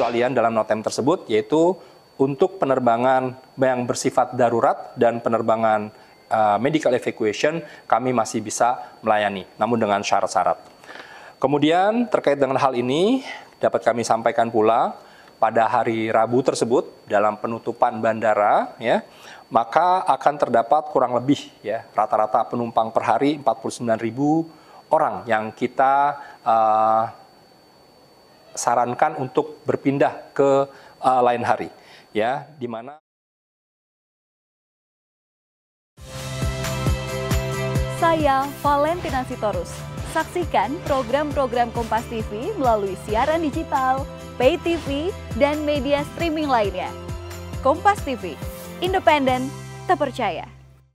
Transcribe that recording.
pengecualian dalam notem tersebut, yaitu untuk penerbangan yang bersifat darurat dan penerbangan medical evacuation kami masih bisa melayani, namun dengan syarat-syarat. Kemudian terkait dengan hal ini dapat kami sampaikan pula pada hari Rabu tersebut dalam penutupan bandara, ya, maka akan terdapat kurang lebih ya rata-rata penumpang per hari 49.000 orang yang kita sarankan untuk berpindah ke lain hari, ya, di mana Saya Valentina Sitorus. Saksikan program-program Kompas TV melalui siaran digital, pay TV, dan media streaming lainnya. Kompas TV, independen, terpercaya.